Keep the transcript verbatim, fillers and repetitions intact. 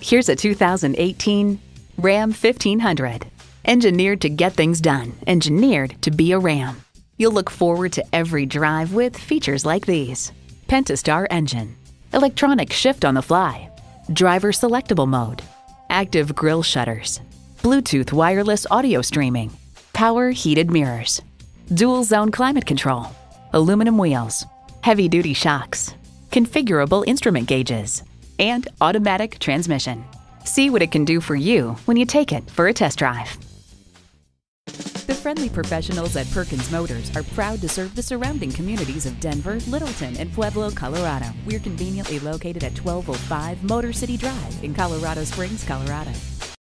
Here's a two thousand eighteen Ram fifteen hundred. Engineered to get things done, engineered to be a Ram. You'll look forward to every drive with features like these: Pentastar engine, electronic shift on the fly, driver selectable mode, active grille shutters, Bluetooth wireless audio streaming, power heated mirrors, dual zone climate control, aluminum wheels, heavy duty shocks, configurable instrument gauges, and automatic transmission. See what it can do for you when you take it for a test drive. The friendly professionals at Perkins Motors are proud to serve the surrounding communities of Denver, Littleton, and Pueblo, Colorado. We're conveniently located at twelve oh five Motor City Drive in Colorado Springs, Colorado.